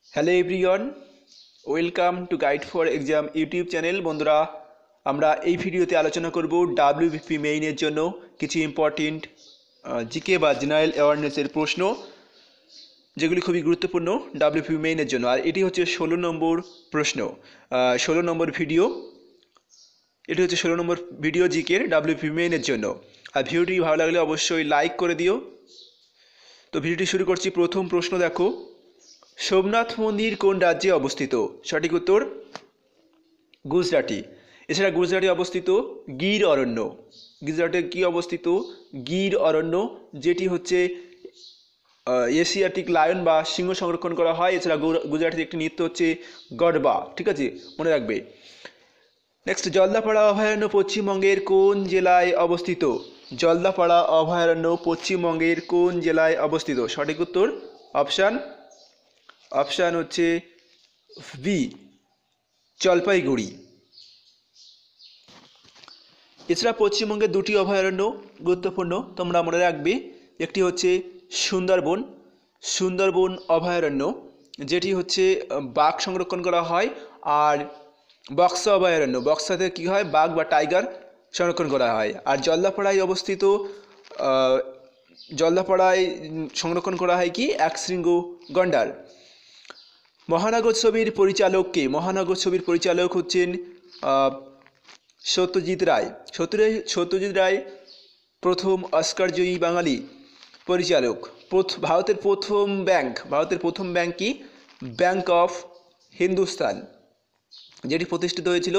Hello everyone, welcome to guide for exam YouTube channel. বন্ধুরা, আমরা এই ভিডিওতে আলোচনা করব ডাব্লিউবিপি মেইনের জন্য কিছু ইম্পর্টেন্ট জিকে বা জেনারেল অ্যাওয়ারনেসের প্রশ্ন, যেগুলি খুবই গুরুত্বপূর্ণ ডাব্লিউবিপি মেইনের জন্য। আর এটি হচ্ছে 16 নম্বর প্রশ্ন, 16 নম্বর ভিডিও। এটি হচ্ছে 16 নম্বর ভিডিও জিকের ডাব্লিউবিপি মেইনের জন্য। আর ভিডিওটি ভালো লাগলে অবশ্যই লাইক করে দিও। তো ভিডিওটি শুরু করছি। প্রথম প্রশ্ন দেখো, সোমনাথ মন্দির কোন রাজ্যে অবস্থিত? সঠিক উত্তর গুজরাটি। এছাড়া গুজরাটে অবস্থিত গির অরণ্য। গুজরাটে কি অবস্থিত? গির অরণ্য, যেটি হচ্ছে এশিয়াটিক লায়ন বা সিংহ সংরক্ষণ করা হয়। এছাড়া গুজরাটের একটি নৃত্য হচ্ছে গরবা। ঠিক আছে, মনে রাখবে। নেক্সট, জলদাপাড়া অভয়ারণ্য পশ্চিমবঙ্গের কোন জেলায় অবস্থিত? জলদাপাড়া অভয়ারণ্য পশ্চিমবঙ্গের কোন জেলায় অবস্থিত? সঠিক উত্তর অপশান হচ্ছে বি, জলপাইগুড়ি। এছাড়া পশ্চিমবঙ্গে দুটি অভয়ারণ্য গুরুত্বপূর্ণ, তোমরা মনে রাখবে। একটি হচ্ছে সুন্দরবন অভয়ারণ্য, যেটি হচ্ছে বাঘ সংরক্ষণ করা হয়। আর বক্সা অভয়ারণ্য, বক্সাতে কী হয়, বাঘ বা টাইগার সংরক্ষণ করা হয়। আর জলদাপাড়ায় অবস্থিত জলদাপাড়ায় সংরক্ষণ করা হয় কি, একশৃঙ্গ গন্ডার। মহানগর ছবির পরিচালক কে? মহানগর ছবির পরিচালক হচ্ছেন সত্যজিৎ রায়। সত্যজিৎ রায় প্রথম অস্কারজয়ী বাঙালি পরিচালক। ভারতের প্রথম ব্যাংক কি? ব্যাংক অফ হিন্দুস্তান, যেটি প্রতিষ্ঠিত হয়েছিল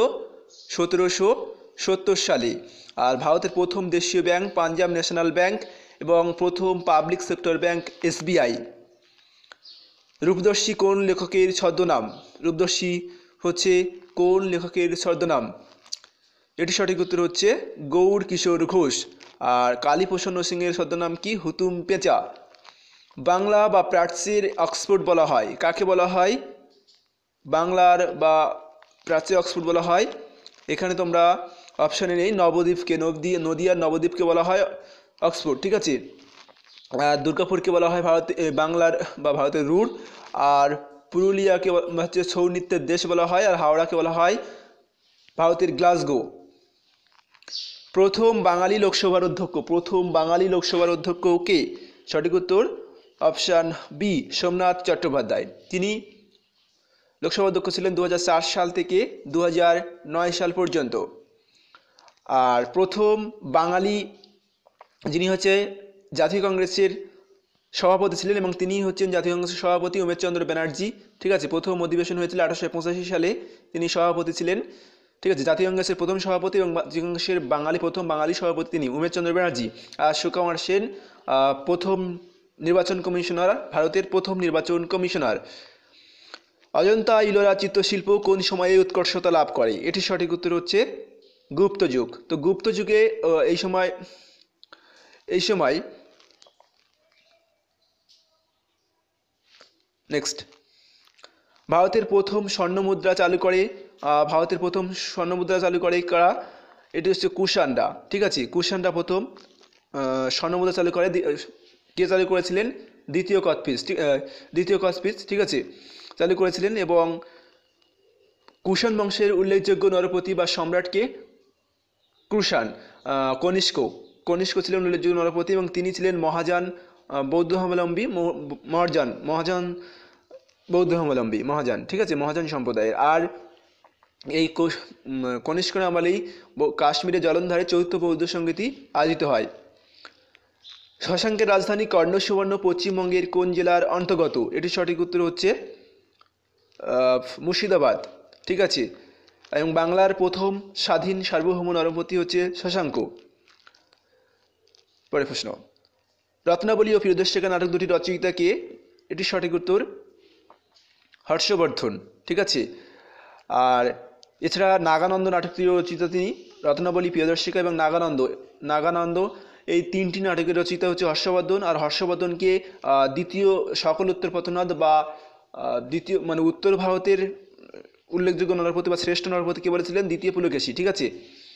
1770 সালে। আর ভারতের প্রথম দেশীয় ব্যাংক পাঞ্জাব ন্যাশনাল ব্যাংক, এবং প্রথম public sector bank SBI. Rupdarshi কোন লেখকের ছদ্মনাম? রূপদর্শী হচ্ছে কোন লেখকের ছদ্মনাম? এটি সঠিক উত্তর হচ্ছে গৌর কিশোর ঘোষ। আর কালীপ্রসন্ন সিংয়ের ছদ্মনাম কি? হুতুম পেঁচা। বাংলা বা প্রাচ্যের অক্সফোর্ড বলা হয় কাকে? বলা হয় বাংলার বা প্রাচ্যের অক্সফোর্ড বলা হয়। এখানে তোমরা অপশানে নেই নবদ্বীপকে, নদিয়ার নবদ্বীপকে বলা হয় অক্সফোর্ড। ঠিক আছে। দুর্গাপুরকে বলা হয় বাংলার বা ভারতের রুর। আর পুরুলিয়াকে হচ্ছে ছৌ নৃত্যের দেশ বলা হয়। আর হাওড়াকে বলা হয় ভারতের গ্লাসগো। প্রথম বাঙালি লোকসভার অধ্যক্ষ কে? সঠিক উত্তর অপশান বি, সোমনাথ চট্টোপাধ্যায়। তিনি লোকসভা অধ্যক্ষ ছিলেন 2004 সাল থেকে 2009 সাল পর্যন্ত। আর প্রথম বাঙালি যিনি হচ্ছে জাতীয় কংগ্রেসের সভাপতি ছিলেন, এবং তিনি হচ্ছেন জাতীয় কংগ্রেসের সভাপতি উমেশ চন্দ্র ব্যানার্জি। ঠিক আছে। প্রথম অধিবেশন হয়েছিল 1885 সালে, তিনি সভাপতি ছিলেন। ঠিক আছে। জাতীয় কংগ্রেসের প্রথম সভাপতি এবং জাতীয় কংগ্রেসের প্রথম বাঙালি সভাপতি তিনি উমেশ চন্দ্র ব্যানার্জি। আর সুকুমার সেন প্রথম নির্বাচন কমিশনার, ভারতের প্রথম নির্বাচন কমিশনার। অজন্তা ইলোরা চিত্রশিল্প কোন সময়ে উৎকর্ষতা লাভ করে? এটির সঠিক উত্তর হচ্ছে গুপ্ত যুগ। তো গুপ্ত যুগে এই সময় নেক্সট, ভারতের প্রথম স্বর্ণমুদ্রা চালু করে কারা? এটি হচ্ছে কুষাণরা। ঠিক আছে। কুষাণরা প্রথম স্বর্ণমুদ্রা চালু করে। কে চালু করেছিলেন? দ্বিতীয় কসপিস। ঠিক আছে, চালু করেছিলেন। এবং কুষাণ বংশের উল্লেখযোগ্য নরপতি বা সম্রাটকে? কুষাণ। কনিষ্ক ছিলেন উল্লেখযোগ্য নরপতি, এবং তিনি ছিলেন মহাযান মহাযান। ঠিক আছে, মহাযান সম্প্রদায়ের। আর এই কনিষ্কের আমলেই কাশ্মীরে জলন্ধরে চতুর্থ বৌদ্ধ সংগীতি আয়োজিত হয়। শশাঙ্কের রাজধানী কর্ণসুবর্ণ পশ্চিমবঙ্গের কোন জেলার অন্তর্গত? এটি সঠিক উত্তর হচ্ছে মুর্শিদাবাদ। ঠিক আছে। এবং বাংলার প্রথম স্বাধীন সার্বভৌম নরপতি হচ্ছে শশাঙ্ক। পরের প্রশ্ন, রত্নাবলী ও ফিরোজশেখর নাটক দুটি রচয়িতা কে? এটি সঠিক উত্তর হর্ষবর্ধন। ঠিক আছে। আর এছাড়া নাগানন্দ নাটকটির রচয়িতা তিনি। রত্নাবলী, প্রিয়দর্শিকা এবং নাগানন্দ এই তিনটি নাটকের রচয়িতা হচ্ছে হর্ষবর্ধন। আর হর্ষবর্ধনকে দ্বিতীয় সকল উত্তর পথনাথ বা দ্বিতীয় উত্তর ভারতের উল্লেখযোগ্য নরপতি বা শ্রেষ্ঠ নরপতি কে বলেছিলেন? দ্বিতীয় পুলকেশী। ঠিক আছে।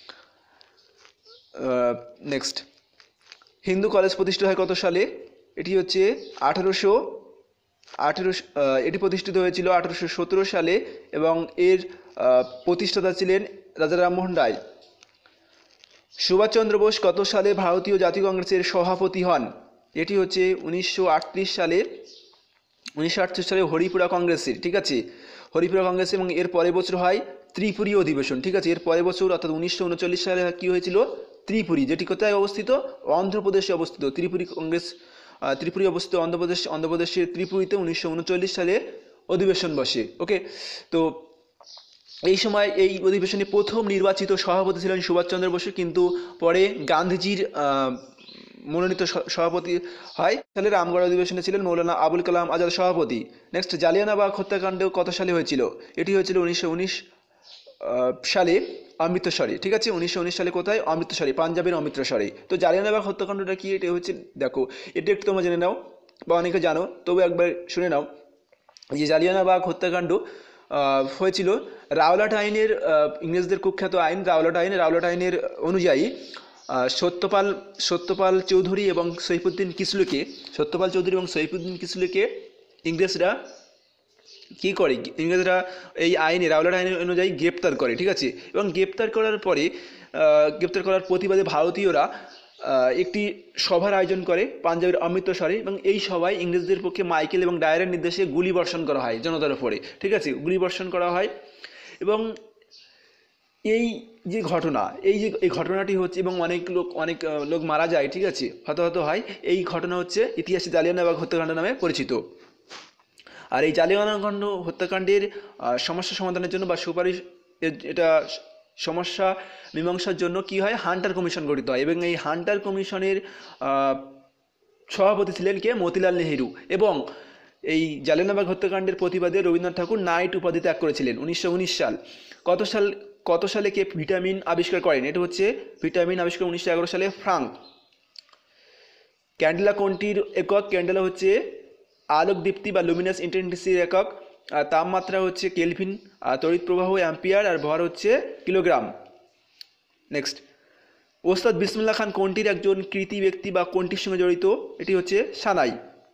নেক্সট, হিন্দু কলেজ প্রতিষ্ঠা হয় কত সালে? এটি হচ্ছে 1800 এটি প্রতিষ্ঠিত হয়েছিল 1817 সালে এবং এর প্রতিষ্ঠাতা ছিলেন রাজা রামমোহন রায়। সুভাষচন্দ্র বোস কত সালে ভারতীয় জাতীয় কংগ্রেসের সভাপতি হন? এটি হচ্ছে 1938 সালে হরিপুরা কংগ্রেসের, ঠিক আছে, হরিপুরা কংগ্রেস, এবং এর পরের বছর হয় ত্রিপুরী অধিবেশন, ঠিক আছে। এর পরের বছর অর্থাৎ 1939 সালে কী হয়েছিল? ত্রিপুরী, যেটি কোথায় অবস্থিত? অন্ধ্রপ্রদেশে অবস্থিত। ত্রিপুরী কংগ্রেস ত্রিপুরী অবস্থিত অন্ধ্রপ্রদেশের ত্রিপুরীতে 1939 সালে অধিবেশন বসে। ওকে, তো এই সময় এই অধিবেশনে প্রথম নির্বাচিত সভাপতি ছিলেন সুভাষচন্দ্র বসু, কিন্তু পরে গান্ধীজির মনোনীত সভাপতি হয়। সালে রামগড় অধিবেশনে ছিলেন মৌলানা আবুল কালাম আজাদ সভাপতি। নেক্সট, জালিয়ানওয়ালাবাগ হত্যাকাণ্ড কত সালে হয়েছিল? এটি হয়েছিল 1919 সালে অমৃতসরে, ঠিক আছে। 1919 সালে কোথায়? অমৃতসরে, পাঞ্জাবের অমৃতসরে। তো জালিয়ানওয়ালাবাগ হত্যাকাণ্ডটা কি? এটা হচ্ছে, দেখো, এটা একটু তোমরা জেনে নাও বা অনেকে জানো, তবু একবার শুনে নাও যে জালিয়ানওয়ালাবাগ হত্যাকাণ্ড হয়েছিল রাওলাট আইনের, ইংরেজদের কুখ্যাত আইন রাওলাট আইনের অনুযায়ী সত্যপাল চৌধুরী এবং সৈফুদ্দিন কিসলুকে ইংরেজরা কী করে? ইংরেজরা এই আইনে, রাওলাট আইনের অনুযায়ী গ্রেপ্তার করে, ঠিক আছে। এবং গ্রেপ্তার করার প্রতিবাদে ভারতীয়রা একটি সভার আয়োজন করে পাঞ্জাবের অমৃতসরে, এবং এই সভায় ইংরেজদের পক্ষে মাইকেল এবং ডায়ারের নির্দেশে গুলি বর্ষণ করা হয় জনতার উপরে, ঠিক আছে, গুলি বর্ষণ করা হয়। এবং এই যে ঘটনা, এই ঘটনাটি হচ্ছে, এবং অনেক লোক মারা যায়, ঠিক আছে, হতাহত হয়। এই ঘটনা হচ্ছে ইতিহাসে জালিয়ানওয়ালাবাগ হত্যাকাণ্ড নামে পরিচিত। আর এই জালিয়ানওয়ালাবাগ হত্যাকাণ্ডের সমস্যা সমাধানের জন্য বা সুপারিশ, এটা সমস্যা মীমাংসার জন্য কি হয়? হান্টার কমিশন গঠিত হয়, এবং এই হান্টার কমিশনের সভাপতি ছিলেন কে? মতিলাল নেহেরু। এবং এই জালিয়ানওয়ালাবাগ হত্যাকাণ্ডের প্রতিবাদে রবীন্দ্রনাথ ঠাকুর নাইট উপাধি ত্যাগ করেছিলেন 1919 সাল। কত সালে কে ভিটামিন আবিষ্কার করেন? এটা হচ্ছে ভিটামিন আবিষ্কার 1911 সালে ফ্রাঙ্ক। ক্যান্ডেলা কোনটির একক? ক্যান্ডেলা হচ্ছে আলোক দীপ্তি বা লুমিনাস ইন্টেন্সিটির একক। তাপমাত্রা হচ্ছে কেলভিন, তড়িৎ প্রবাহ অ্যাম্পিয়ার, আর ভর হচ্ছে কিলোগ্রাম। নেক্সট, ওস্তাদ বিসমিল্লাহ খান কোনটির একজন কৃতি ব্যক্তি বা কোনটির সঙ্গে জড়িত? এটি হচ্ছে সানাই।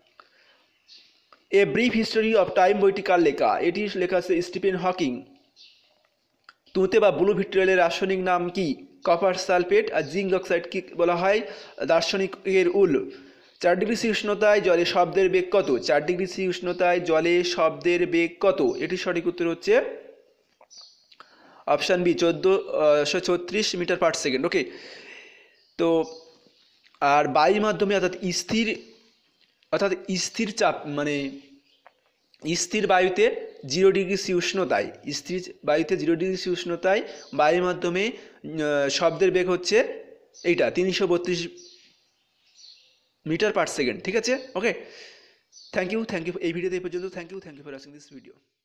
A brief history of time বইটি কার লেখা? এটি লেখা আছে স্টিফেন হকিং। তুঁতে বা ব্লু ভিট্রিয়ালের রাসায়নিক নাম কি? Copper sulphate. আর জিঙ্ক অক্সাইড কি বলা হয়? দার্শনিকের উল। 4 ডিগ্রি সি উষ্ণতায় জলে শব্দের বেগ কত? 4 ডিগ্রি সি উষ্ণতায় জলে শব্দের বেগ কত? এটির সঠিক উত্তর হচ্ছে option B, 1436 metre per second. Okay, তো আর বায়ুর মাধ্যমে অর্থাৎ স্থির চাপ, মানে স্থির বায়ুতে 0 ডিগ্রি সি উষ্ণতায়, বায়ুর মাধ্যমে শব্দের বেগ হচ্ছে এইটা 332 মিটার পার সেকেন্ড, ঠিক আছে। ওকে, থ্যাংক ইউ এই ভিডিওতে এই পর্যন্ত। Thank you for watching this video.